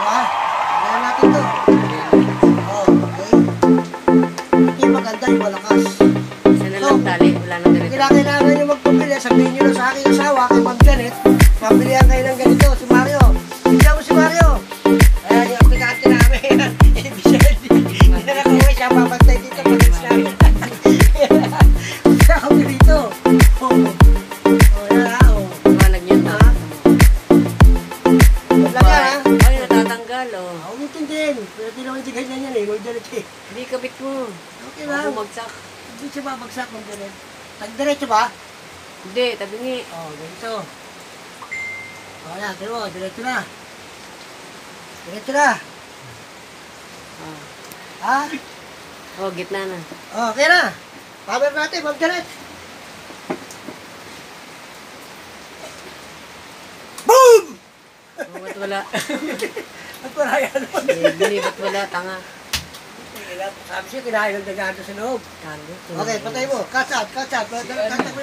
Diba? Kaya natin to. Oh, okay. Ito yung maganda, yung malakas. Isa na lang tali, wala nang ganito. Kailangan nyo magpapili. Sabihin nyo na sa aking asawa, kay Ma'am Janet, mapilihan kayo ng ganito, si Mario. Bigyan mo si Mario. Ayan yung aplikante namin. Hindi na nakuha siya, papantay dito pag-ins namin. Bigyan kami dito. Oh, yan ha, oh. Iwanag nyo na. Wala ka ha? Ay, natatanggal, oh. Ulitin din. Pwede naman hindi ganyan yan eh. Ma'am Janet eh. Hindi kabit mo. Okay lang. Bumagsak. Hindi siya babagsak, Ma'am Janet. Tag-diretso ba? Hindi, tabingi. Oh, ganito. Oh, yan. Tira mo, diretso na. Diretso na. Oh. Ha? Oh, gitna na. Oh, okay na. Power natin, Ma'am Janet. Boom! Oh, ba't wala? At wala yan. Bini, ba't wala? Tanga. Sabi siya, kinain ng dagaan sa loob. Kalo. Okay, patay mo. Catch up, catch up. Catch up mo